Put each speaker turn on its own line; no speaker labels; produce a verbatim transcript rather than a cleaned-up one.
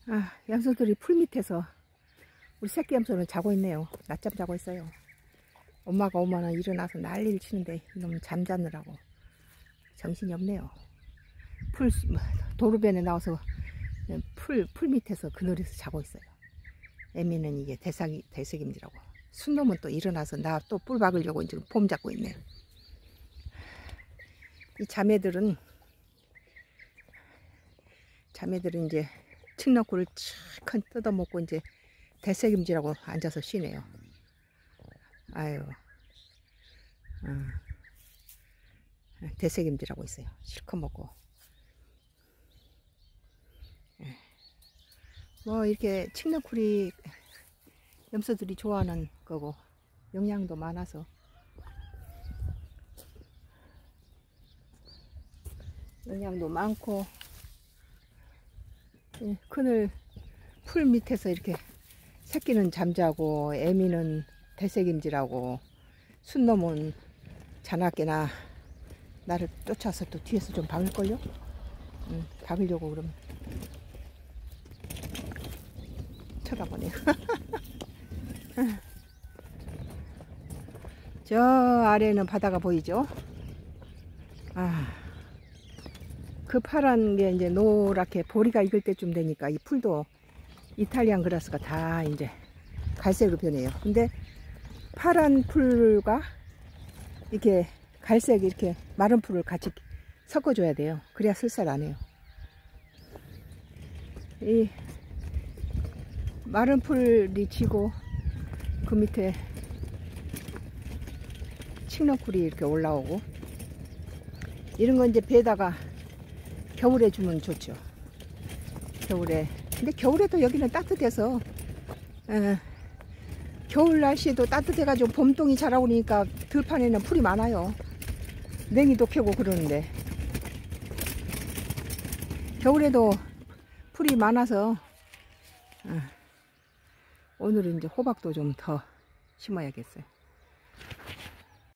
아, 염소들이 풀 밑에서 우리 새끼 염소는 자고 있네요. 낮잠 자고 있어요. 엄마가 오면은 일어나서 난리를 치는데 이놈은 잠자느라고 정신이 없네요. 풀 도로변에 나와서 풀, 풀 밑에서 그늘에서 자고 있어요. 애미는 이게 대삭이, 대색임지라고. 순놈은 또 일어나서 나 또 뿔 박으려고 지금 폼 잡고 있네요. 이 자매들은 자매들은 이제 칡너꿀을 촤큰 뜯어먹고 이제 대책임지라고 앉아서 쉬네요. 아유, 어. 대책임지라고 있어요. 실컷 먹고. 뭐 이렇게 칡너꿀이 염소들이 좋아하는 거고 영양도 많아서 영양도 많고 그늘 풀 밑에서 이렇게 새끼는 잠자고 애미는 대책임지라고 순놈은 자나깨나 나를 쫓아서 또 뒤에서 좀 박을걸요? 응, 박으려고 그러면 쳐다보네요. 저 아래는 바다가 보이죠? 아, 그 파란 게 이제 노랗게 보리가 익을 때쯤 되니까 이 풀도 이탈리안 그라스가 다 이제 갈색으로 변해요. 근데 파란 풀과 이렇게 갈색 이렇게 마른 풀을 같이 섞어줘야 돼요. 그래야 슬살 안 해요. 이 마른 풀이 지고 그 밑에 칡너꿀이 이렇게 올라오고 이런 건 이제 배에다가 겨울에 주면 좋죠. 겨울에. 근데 겨울에도 여기는 따뜻해서 에, 겨울 날씨도 따뜻해가지고 봄동이 자라오니까 들판에는 풀이 많아요. 냉이도 캐고 그러는데 겨울에도 풀이 많아서 에, 오늘은 이제 호박도 좀 더 심어야겠어요.